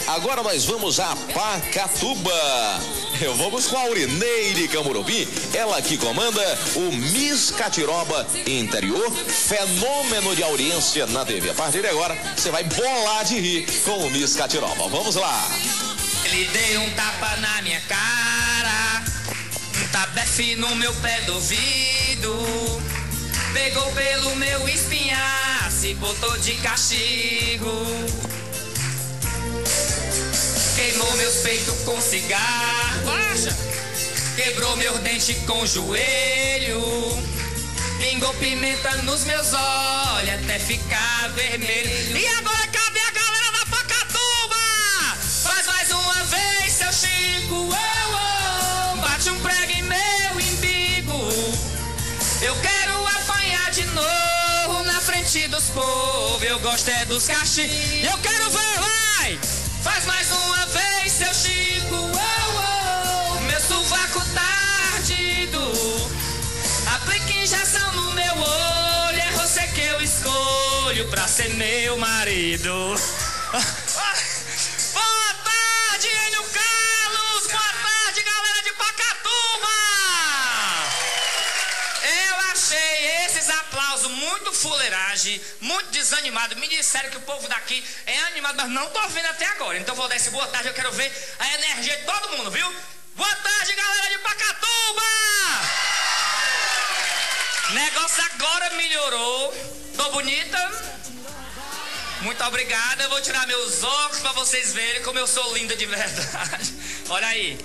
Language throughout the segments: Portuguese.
Agora nós vamos a Pacatuba. Vamos com a Aurineide Camurubi, ela que comanda o Miss Catiroba Interior, fenômeno de audiência na TV. A partir de agora, você vai bolar de rir com o Miss Catiroba. Vamos lá. Ele deu um tapa na minha cara, um tabefe no meu pé do ouvido, pegou pelo meu espinhaço e botou de castigo. Queimou meus peitos com cigarro, quebrou meus dentes com joelho, pingou pimenta nos meus olhos até ficar vermelho. E agora cadê a galera da Pacatuba? Faz mais uma vez, seu Chico, bate um prego em meu umbigo. Eu quero apanhar de novo na frente dos povos. Eu gosto é dos cachis. Eu quero ver, vai! Faz mais uma vez, seu Chico, meu sovaco tá ardido. Aplique injeção no meu olho, é você que eu escolho pra ser meu marido. Boa tarde, Enio Carlos! Boa tarde, galera de Pacatuba! Eu achei esses aplausos muito fuleiragem, muito desanimado. Me disseram que o povo daqui é animado, mas não tô vendo até agora. Então vou dar esse boa tarde, eu quero ver a energia de todo mundo, viu? Boa tarde, galera de Pacatuba! Negócio agora melhorou. Tô bonita? Muito obrigada. Eu vou tirar meus óculos pra vocês verem como eu sou linda de verdade. Olha aí.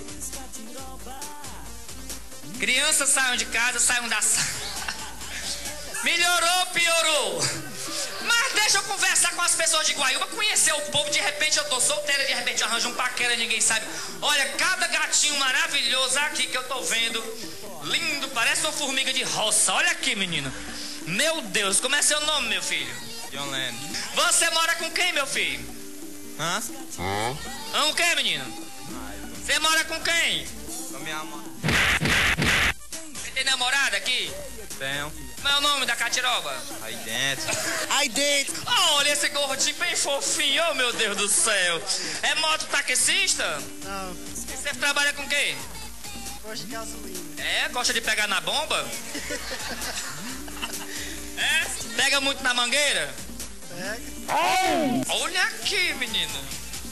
Crianças saiam de casa, saiam da sala. Melhorou, piorou. Mas deixa eu conversar com as pessoas de Guaiúba, conhecer o povo. De repente eu tô solteira, de repente eu arranjo um paquera, ninguém sabe. Olha, cada gatinho maravilhoso aqui que eu tô vendo. Lindo, parece uma formiga de roça. Olha aqui, menina. Meu Deus, como é seu nome, meu filho? John Lennon. Você mora com quem, meu filho? Hã? Com quem, menino? Você mora com quem? Com minha mãe. Você tem namorada aqui? Tenho. Qual é o nome da Catiroba? Aí dentro. Aí dentro. Olha esse gordinho bem fofinho, oh meu Deus do céu. É mototaxista? Não, Você trabalha com quem? gosto de gasolina. É? Gosta de pegar na bomba? É? Pega muito na mangueira? Pega. Olha aqui, menina.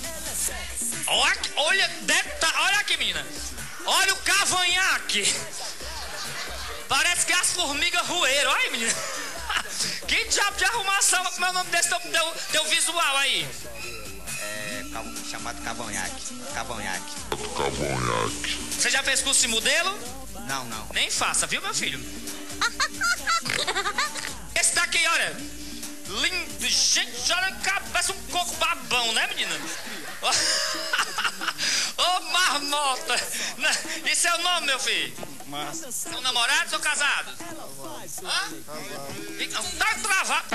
Olha, olha aqui, menina. Olha o cavanhaque. Parece que as formigas roeram. Olha, menina. Que diabo de arrumação. Como é o nome desse teu visual aí? É chamado cavanhaque. Cavanhaque. Você já fez curso de modelo? Não, não. Nem faça, viu, meu filho? Esse daqui, olha. Lindo, gente, olha, parece um coco babão, né, menina? Ô, marmota. Isso é o nome, meu filho? Massa. São namorados ou casados? Hã? Então, tá travado.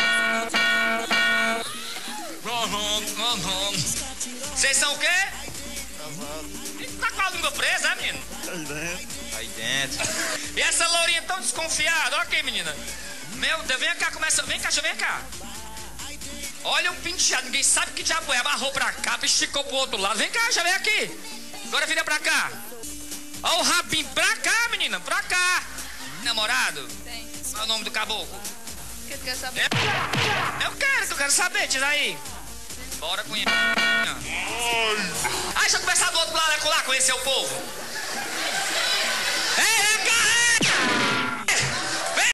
Vocês são o quê? Tá com a língua presa, é, menino? Aí dentro. Aí dentro. E essa lourinha tão desconfiada, olha aqui, menina. Meu Deus, vem cá, começa. Vem cá, vem cá. Olha um penteado, ninguém sabe que diabo é. Amarrou pra cá, esticou pro outro lado. Vem cá, já vem aqui. Agora vira pra cá. Olha o rabinho pra cá, menina, pra cá. Namorado? Tem. Qual é o nome do caboclo? O que tu quer saber? Eu quero saber, diz aí. Bora com ele. Deixa eu conversar do outro lado lá, conhecer o povo.